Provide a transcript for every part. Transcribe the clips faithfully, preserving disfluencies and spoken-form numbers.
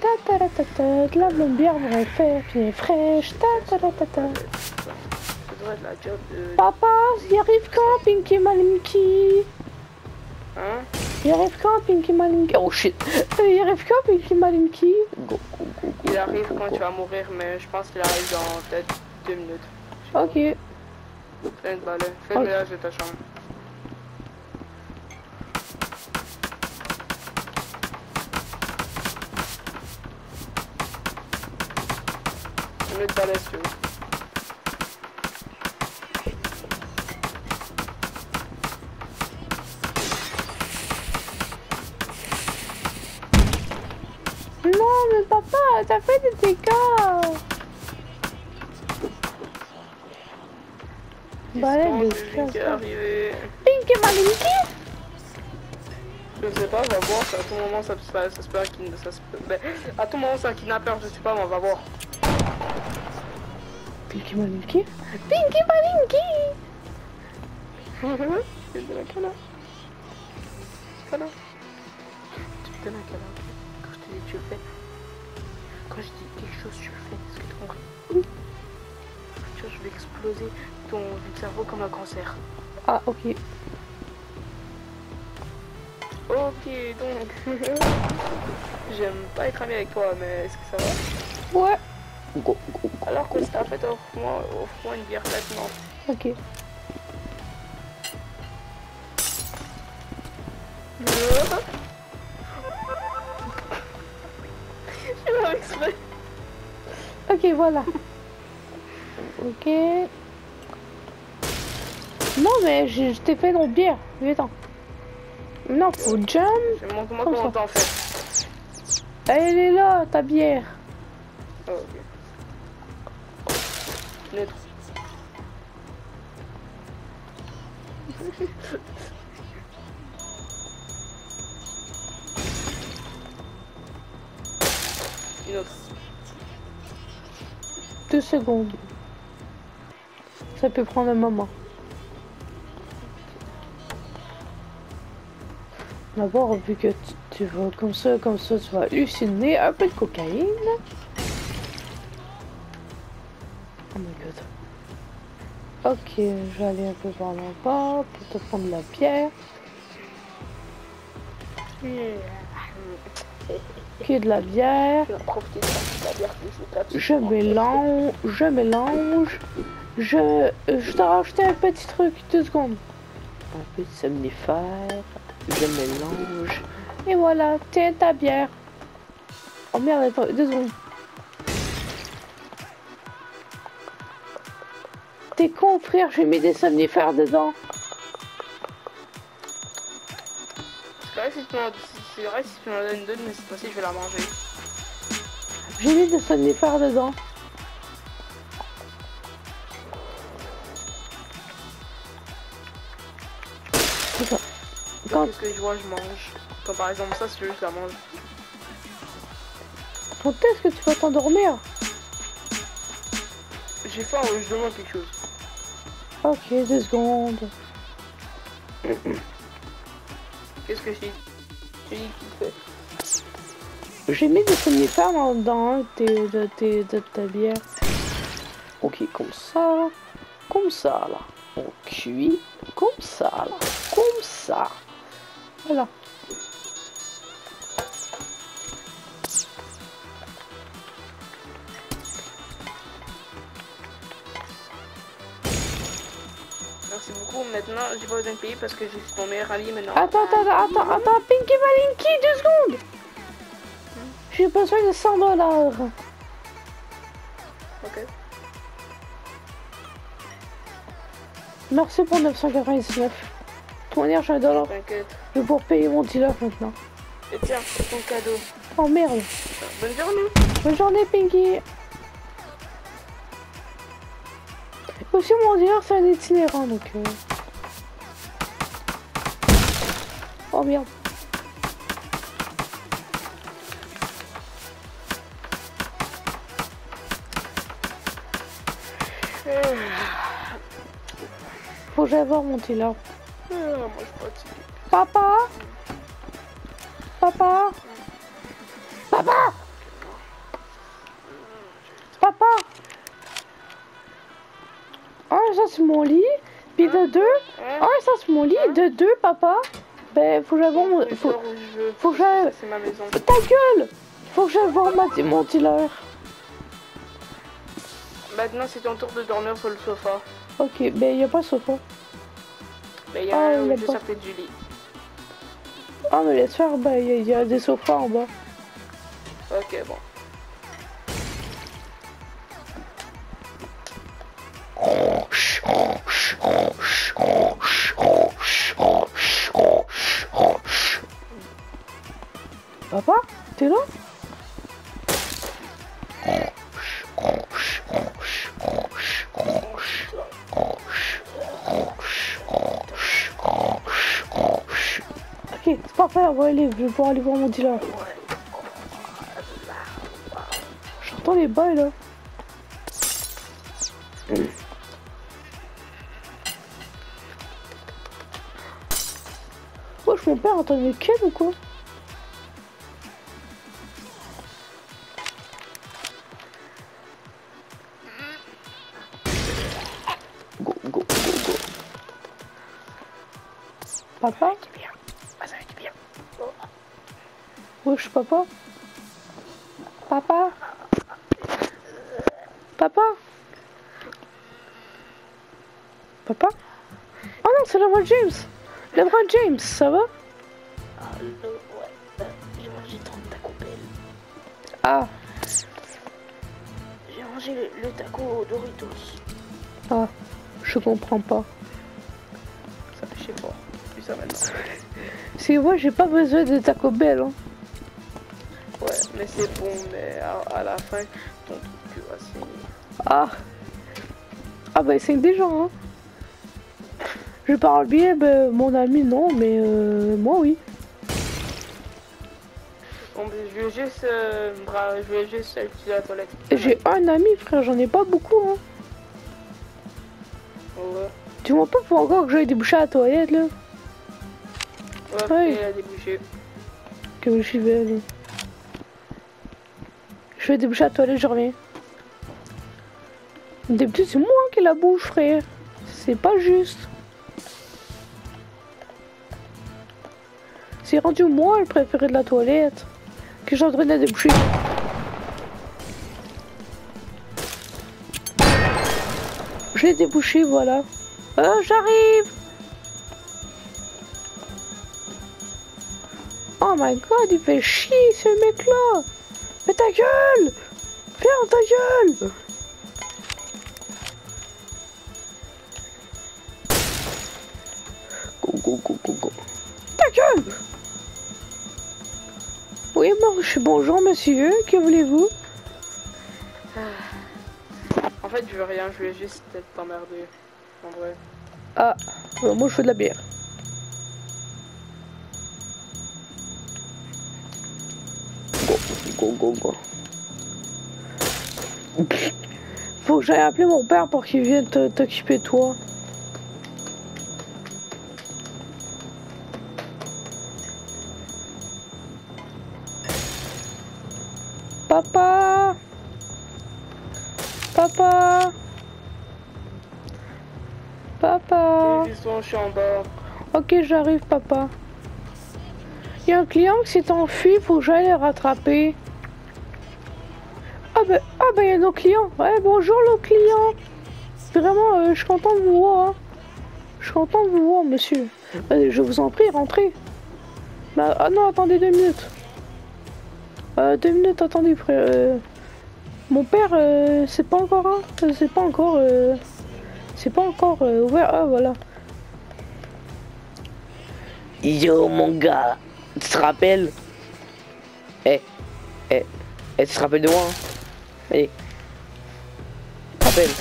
Ta ta ta ta ta, de la blonde bière vraie faire, puis fraîche. Ta ta ta ta ta. Ça devrait être la job de... Papa, il arrive quand, Pinky Malinky? Hein? Il arrive quand, Pinky Malinky? Oh shit! Il arrive quand, Pinky Malinky? Go, go, go, go, Il arrive go, quand go. tu vas mourir, mais je pense qu'il arrive dans peut-être deux minutes. Ok. Fais une balle, fais le Ok. ménage de ta chambre. Une autre balle, si tu veux. Non, mais papa, t'as fait des dégâts. Bah, là, Quand le j'ai vu qu'il est arrivé. Pinky Malinky? Je sais pas, on va voir, à tout moment ça, ça, ça se peut un kidnappeur, ça se peut... Ben, à tout moment c'est un kidnappeur, je sais pas, mais on va voir. Pinky Malinky? Pinky Malinky! Tu me donnes un câlin. Câlin. Tu me donnes un câlin. Quand je te dis tu le fais. Quand je dis quelque chose tu le fais, est-ce que tu comprends? Oui. Tu vois, je vais exploser ton cerveau comme un cancer. Ah, ok. Ok, donc... J'aime pas être ami avec toi, mais est-ce que ça va? Ouais. Go, go, go. Alors que c'est en fait, offre-moi offre une bière maintenant. Ok. Je vais exprès. Ok, voilà. Ok. Non, mais je, je t'ai fait notre bière. Viens-t'en. Non, faut jump. Je montre moi Comme comment ça. t'en fais. Elle est là, ta bière. Oh, ok. Neutre. Une autre. Deux secondes. Ça peut prendre un moment. D'abord, vu que tu, tu vas comme ça, comme ça, tu vas halluciner un peu de cocaïne. Oh my god. Ok, je vais aller un peu par là-bas pour te prendre la bière. Ok, de la bière. Je vais en profiter de la bière que je tape. Je mélange, je mélange. Je, je t'ai rajouté un petit truc, deux secondes. Un peu de somnifère. Je mélange. Et voilà, tiens ta bière. Oh merde, attends, deux secondes. T'es con, frère, j'ai mis des somnifères dedans. C'est vrai si tu m'en c'est vrai si tu m'en donnes deux, mais cette fois-ci je vais la manger. J'ai mis des somnifères dedans. Quand Qu'est-ce que je vois, je mange. Comme par exemple ça, si tu veux, je la mange. quand est-ce que tu vas t'endormir? J'ai faim, ouais, je demande quelque chose. Ok, deux secondes. Qu'est-ce que je dis? Je dis qu'il fait. J'ai mis des somnifères dans, dans un de, tes, de, tes, de ta bière. Ok, comme ça. Comme ça, là. On cuit. Comme ça, là. Comme ça. Voilà. Merci beaucoup. Maintenant, j'ai pas besoin de payer parce que je suis ton meilleur ami maintenant. Attends, attends, attends, attends, Pinky Malinky, deux secondes. J'ai besoin de cent dollars. Ok. Merci pour neuf cent quatre-vingt-dix-neuf. Ton j'ai un dollar. T'inquiète. Je vais pouvoir payer mon dealer maintenant. Et tiens, c'est ton cadeau. Oh merde. Bonne journée. Bonne journée, Pinky. Aussi, mon dealer, c'est un itinérant, donc... Euh... Oh merde. Faut que j'aille voir mon dealer. Ah, moi, je suis fatigué. Papa? Papa? Papa? sur mon lit. Puis de deux, un ça sur mon lit. De deux, papa, ben faut que j'aille voir mon... Faut, faut que j'aille... C'est ma maison. Ta gueule! Faut que j'aille voir ma... mon dealer. Maintenant c'est ton tour de dormir sur le sofa. Ok, ben y a pas de sofa. Ben il y a Ah, un y a juste pas. à côté du lit. Ah mais laisse faire, ben y, a- y a des sofas en bas. Ok, bon. Papa, t'es là? Ok, c'est parfait, on va aller, je vais pouvoir aller voir mon dealer. J'entends les bails là. Wesh, mon père entend une quête ou quoi? Go, go, go, go. Papa? Ça va être bien. Wesh, papa? Papa? Papa? Papa? Oh non, c'est LeBron James! LeBron James, ça va? Ah, le... ouais. Euh, j'ai mangé trop de Taco Bell. Ah, J'ai mangé le, le taco Doritos. ah, je comprends pas. Ça, je sais pas. Plus ça maintenant. C'est moi, j'ai pas besoin de Taco Bell. Hein. Ouais, mais c'est bon, mais à, à la fin, ton truc va saigner. Ah, ah bah c'est des gens. Hein. Je parle bien, ben, mon ami non, mais euh, moi oui. Bon, ben, je vais juste, euh, bra- je vais juste utiliser la toilette. J'ai un ami, frère, j'en ai pas beaucoup. Hein. Ouais. Tu vois pas, faut encore que j'aille déboucher à la toilette là. Ouais, Ouais. il a débouché. Que j'y vais là. Je vais déboucher à la toilette, je reviens. D'habitude, c'est moi qui la bouche, frère. C'est pas juste. C'est rendu moi le préféré de la toilette. Que j'ai en train de déboucher. Je l'ai débouché, voilà. Oh, j'arrive! Oh my god, il fait chier ce mec là! Mais ta gueule! Ferme ta gueule! Go, go, go, go, go. Ta gueule! Oui, bon, je suis bonjour monsieur, que voulez-vous? En fait, je veux rien, je vais juste t'emmerder. En vrai. Ah, euh, moi je fais de la bière. Go, go, go, go. Faut que j'aille appeler mon père pour qu'il vienne te- t'occuper de toi. Papa! Papa! Papa! Juste je suis en bas. Ok, j'arrive, papa. Il y a un client qui s'est enfui, faut que j'aille le rattraper. Ah ben, ah ben, il y a nos clients. Ouais, bonjour, nos clients. Vraiment, euh, je suis content de vous voir. Hein. Je suis content de vous voir, monsieur. Euh, je vous en prie, rentrez. Bah, ah non, attendez deux minutes. Euh, deux minutes, attendez, frère. Euh, mon père, euh, c'est pas encore, hein. C'est pas encore, euh, c'est pas encore euh, ouvert. Ah, voilà. Yo, mon gars. Tu te rappelles? Eh, eh, eh, tu te rappelles de moi? Hein? Eh, tu te rappelles?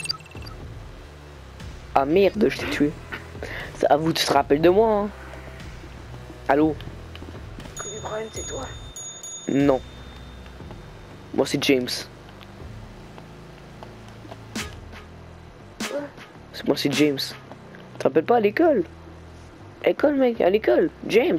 Ah merde, je t'ai tué. Ça avoue, tu te rappelles de moi? Hein? Allô? Kobe Bryant, c'est toi? Non. Moi, c'est James. Quoi? C'est- Moi, c'est James. Tu te rappelles pas à l'école? École, mec, à l'école. James.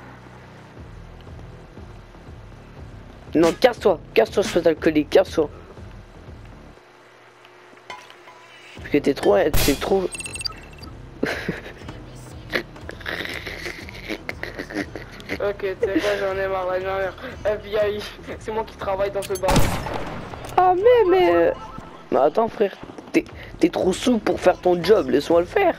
Non, casse-toi. Casse-toi, espèce d'alcoolique. Casse-toi. que t'es trop... T'es trop... Ok, tu sais quoi, j'en ai marre, j'en ai marre. F B I, c'est moi qui travaille dans ce bar. Ah mais mais... Mais attends frère, t'es t'es trop sous pour faire ton job, laisse-moi le faire.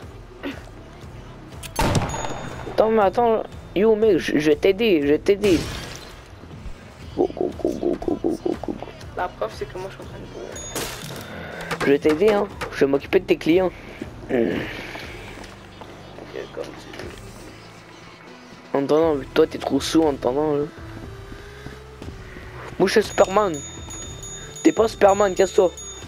Attends mais attends, yo mec, je je vais t'aider, je vais t'aider. Go go go go go go go go. La preuve c'est que moi je suis en train de... Je vais t'aider hein, je vais m'occuper de tes clients. Ok, comme tu veux. En attendant, toi t'es trop sous en attendant là. Moi je suis Superman. T'es pas Superman, casse-toi.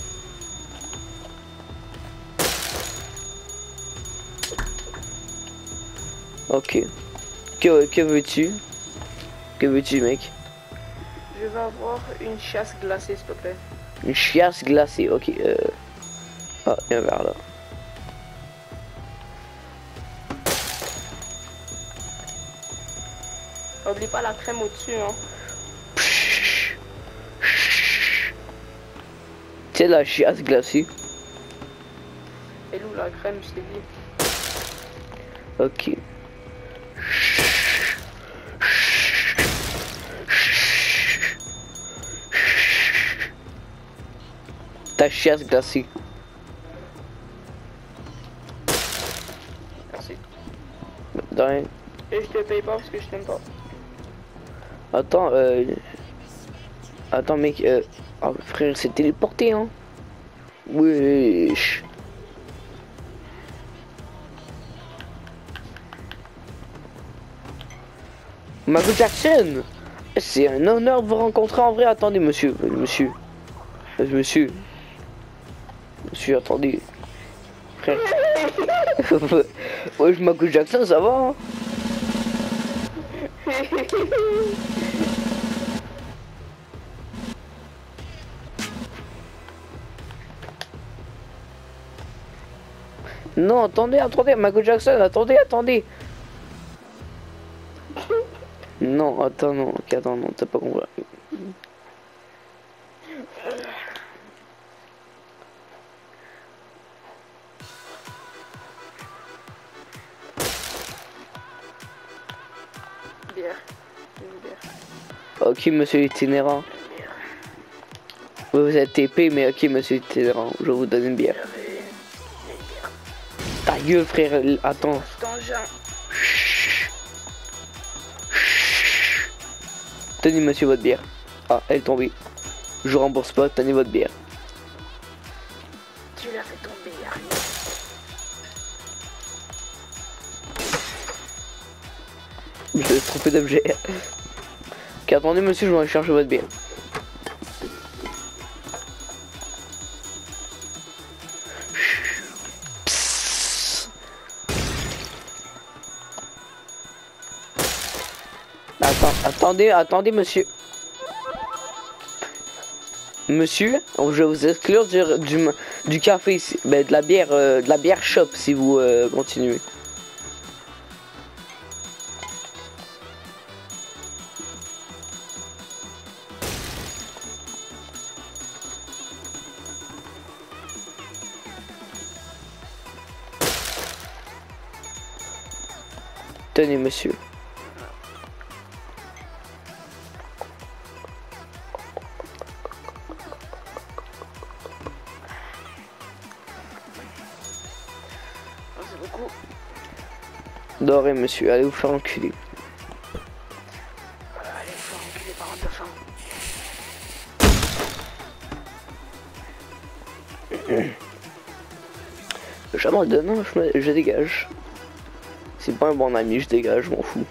Ok. Que, que veux-tu? Que veux-tu mec? Je vais avoir une chasse glacée s'il te plaît. Une chiasse glacée, ok. Euh... Ah, il y a un verre là. Oublie pas la crème au-dessus hein. C'est la chiasse glacée. Et où la crème, je t'ai dit. Ok. Ta chiasse glacée. Merci. De rien. Et je te paye pas parce que je t'aime pas. Attends, euh... Attends mec, euh... Oh frère, c'est téléporté hein. Wesh. Michael Jackson. C'est un honneur de vous rencontrer en vrai. Attendez monsieur, euh, monsieur. Euh, Monsieur. Monsieur, attendez. Frère. Ouais, je Michael Jackson, ça va hein. Non, attendez, attendez, Michael Jackson, attendez, attendez. Non, attends, non, ok, attends, non, t'as pas compris. Bière. Une bière. Ok, monsieur itinérant. Vous êtes épais, mais ok, monsieur itinérant, je vous donne une bière. Ta gueule, frère, attends. Tenez, monsieur, votre bière. Ah, elle est tombée. Je rembourse pas, tenez votre bière. Tu l'as fait tomber, Harry. Je vais se tromper d'objet. Ok, attendez, monsieur, je vais aller chercher votre bière. Attends, attendez, attendez, monsieur. Monsieur, je vais vous exclure du, du, du café, ben, de la bière, euh, de la bière shop si vous euh, continuez. Tenez, monsieur. Merci beaucoup. Doré, monsieur, allez vous faire enculer. Voilà, allez, faut enculer par un dauphin. Jamais de non, je, me, je dégage. C'est pas un bon ami, je dégage, je m'en fous.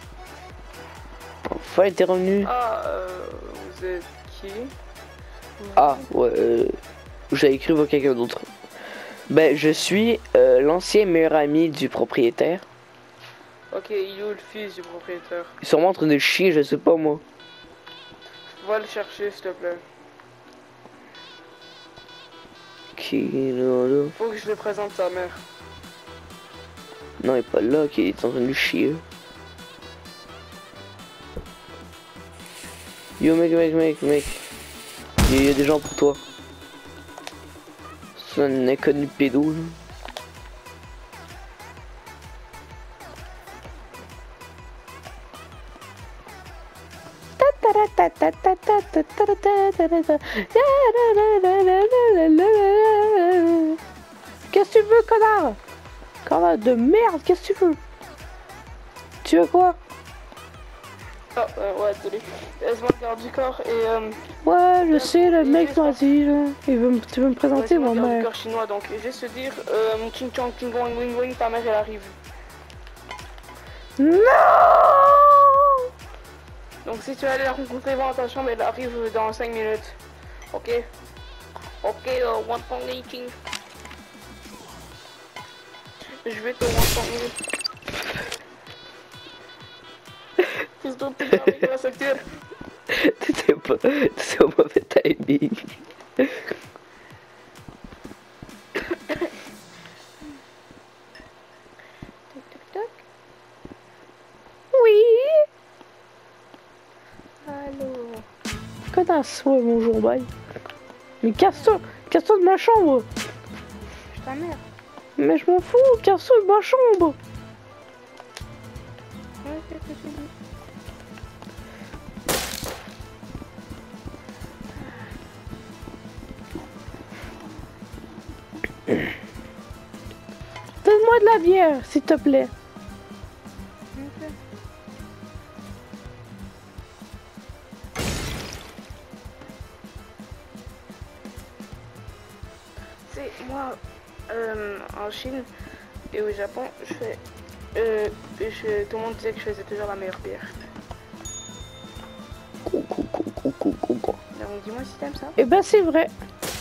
Enfin, t'es revenu. Ah, euh, vous êtes qui? Ah, ouais, euh, j'ai écrit pour quelqu'un d'autre. Ben, je suis euh, l'ancien meilleur ami du propriétaire. Ok, il est où le fils du propriétaire? Ils sont en train de chier, je sais pas moi. Va le chercher, s'il te plaît. Ok, là, là. Faut que je le présente ta mère. Non, il est pas là, qui est en train de chier. Yo, mec, mec, mec, mec. Il y, a des gens pour toi. C'est un inconnu pédo, là. Qu'est-ce que tu veux, connard? Connard de merde, qu'est-ce que tu veux? Tu veux quoi? Oh, euh, ouais, désolé. Laisse-moi le garde du corps et... Euh, ouais, je sais, le mec m'a dit, là. Il veut me, tu veux me présenter, ouais, mon mère? mère. Du corps chinois, donc je vais se dire, euh, ching chong ching wing wing wing, ta mère elle arrive. Non! Donc si tu veux aller la rencontrer dans ta chambre, elle arrive dans cinq minutes. Ok? Ok, euh, one point meeting. Je vais te one point meeting. Qu'est-ce que tu fais avec la secteur? T'étais pas... T'étais au mauvais timing. Oui. Allô. Connasse, ouais, bonjour, bye. Mais casse-toi, casse-toi de ma chambre. Je t'emmerde. Mais je m'en fous, casse-toi de ma chambre. Ouais, qu'est-ce que tu dis? Donne-moi de la bière, s'il te plaît. Okay. C'est moi, euh, en Chine et au Japon, je fais, euh, je, tout le monde disait que je faisais toujours la meilleure bière. Coucou, coucou, coucou, coucou. Donc dis-moi si t'aimes ça. Eh ben c'est vrai.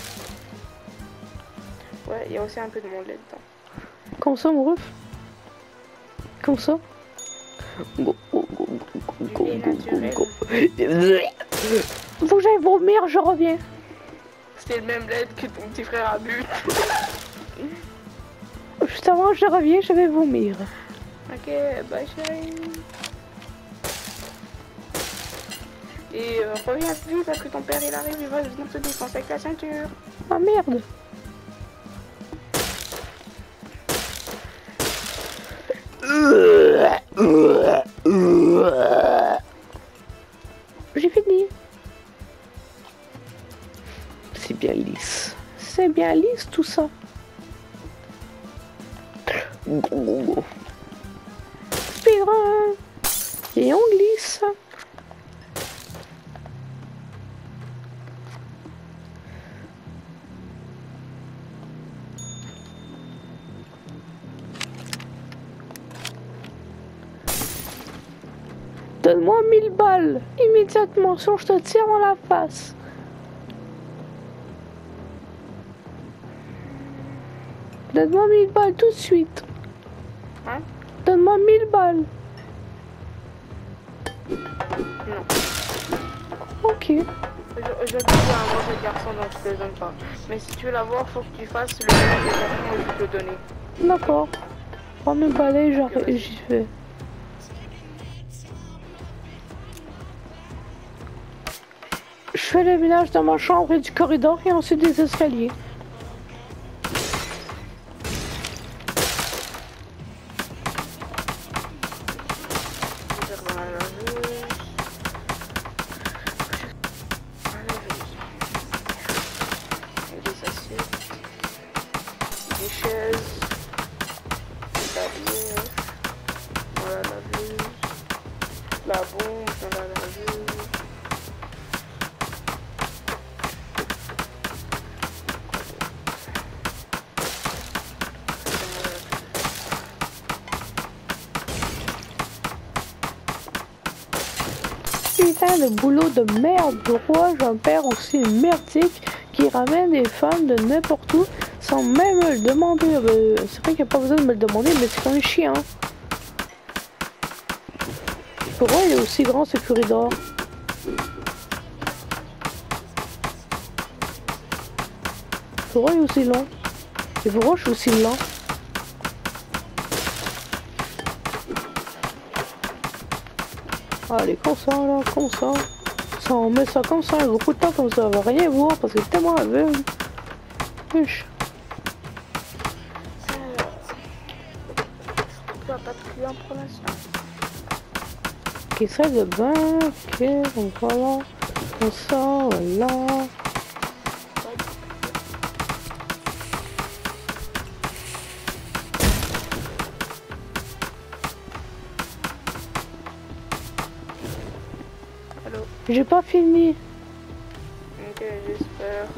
Ouais, il y a aussi un peu de mon lait dedans. Comme ça, mon ref. Comme ça. Go, go, go, go, go, Du lait go, naturel. go, go. Faut que j'aille vomir, je reviens. C'était le même lait que ton petit frère a bu. Juste avant, je reviens, je vais vomir. Ok, bye chérie. Et euh, reviens vite parce que ton père il arrive, il va venir te défoncer avec la ceinture. Ah merde. J'ai fini. C'est bien lisse. C'est bien lisse tout ça. Speedrun. Et on glisse. Donne-moi mille balles, immédiatement, sinon je te tire dans la face. Donne-moi mille balles tout de suite. Hein? Donne-moi mille balles. Non. Ok. Je, je te dis un mauvais garçon donc je te le donne pas. Mais si tu veux l'avoir, faut que tu fasses le mauvais garçon et je vais te le donner. D'accord. Prends mes balais et j'y vais. Je fais le ménage dans ma chambre et du corridor et ensuite des escaliers. La bombe dans la laveuse. Putain de boulot de merde. Pourquoi j'ai un père aussi merdique qui ramène des femmes de n'importe où sans même me le demander? Euh, c'est vrai qu'il n'y a pas besoin de me le demander, mais c'est quand même chiant. Pourquoi il est aussi grand ce corridor? Pourquoi il est aussi long? Et pourquoi je suis aussi lent? Allez, comme ça, là, comme ça. Ça, on met ça comme ça, un gros coup de temps comme ça, on va rien voir parce que c'est tellement aveugle. Wesh. client pour l'instant. Qui serait de bain, ok, donc voilà. On sort là. Allô? J'ai pas fini. Ok, j'espère.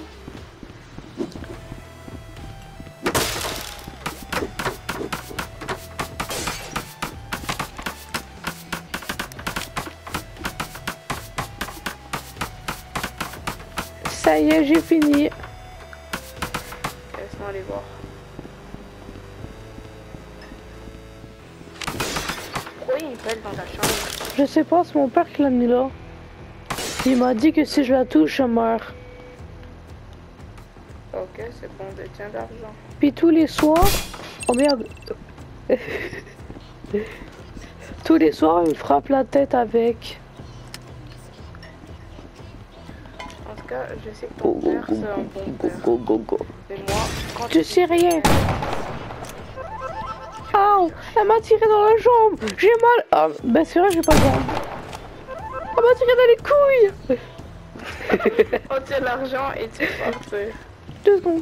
Ça y est, j'ai fini. Laisse-moi aller voir. Pourquoi il y a une pelle dans ta chambre? Je sais pas, c'est mon père qui l'a mis là. Il m'a dit que si je la touche, je meurs. Ok, c'est bon, détient d'argent. Puis tous les soirs... Oh merde. Tous les soirs, il me frappe la tête avec. En tout cas, je sais que ton père, c'est un bon père. Go, go, go. Mais moi, quand Je sais rien. Oh, elle m'a tiré dans la jambe. J'ai mal. Ah, ben c'est vrai, j'ai pas de jambe. Elle m'a tiré dans les couilles. on tire l'argent et tu partes. Deux secondes.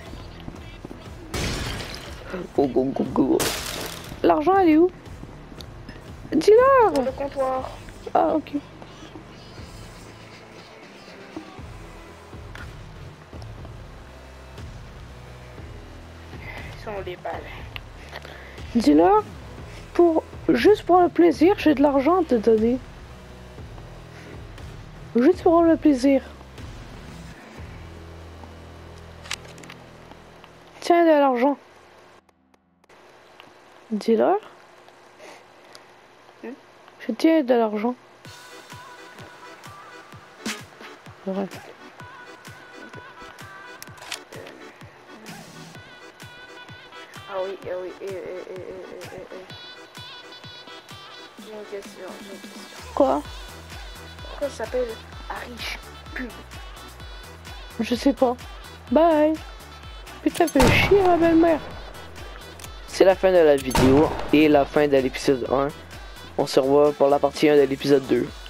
Go, go, go, go. L'argent, elle est où? Dis-leur. Sur le comptoir. Ah, ok. Sont les balles. Dis-leur, pour juste pour le plaisir, j'ai de l'argent à te donner. Juste pour le plaisir. Tiens, de l'argent. Dis-leur. Hmm? Je tiens de l'argent. Ouais. Ah oui, ah oui, et, et, et, et, et, et. J'ai une question, j'ai une question. Quoi? Pourquoi ça s'appelle Arish Pub? Je sais pas. Bye. Putain, fait chier ma belle-mère. C'est la fin de la vidéo et la fin de l'épisode un. On se revoit pour la partie un de l'épisode deux.